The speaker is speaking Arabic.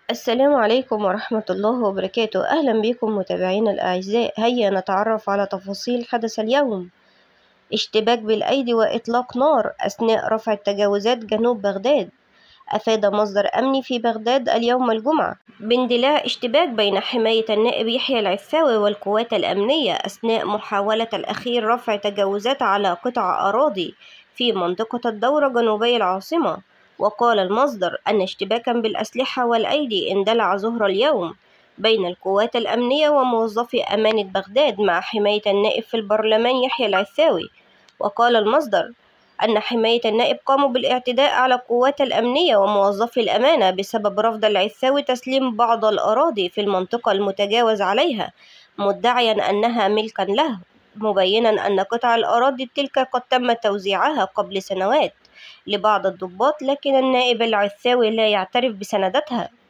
السلام عليكم ورحمة الله وبركاته. أهلا بكم متابعينا الأعزاء. هيا نتعرف على تفاصيل حدث اليوم. اشتباك بالأيدي وإطلاق نار أثناء رفع التجاوزات جنوب بغداد. أفاد مصدر أمني في بغداد اليوم الجمعة باندلاع اشتباك بين حماية النائب يحيى العفاوي والقوات الأمنية أثناء محاولة الأخير رفع تجاوزات على قطع أراضي في منطقة الدورة جنوبي العاصمة. وقال المصدر أن اشتباكا بالأسلحة والأيدي اندلع ظهر اليوم بين القوات الأمنية وموظفي أمانة بغداد مع حماية النائب في البرلمان يحيى العفاوي. وقال المصدر أن حماية النائب قاموا بالاعتداء على القوات الأمنية وموظفي الأمانة بسبب رفض العفاوي تسليم بعض الأراضي في المنطقة المتجاوز عليها، مدعيا أنها ملكا له، مبينا أن قطع الأراضي تلك قد تم توزيعها قبل سنوات لبعض الضباط، لكن النائب العفاوي لا يعترف بسندتها.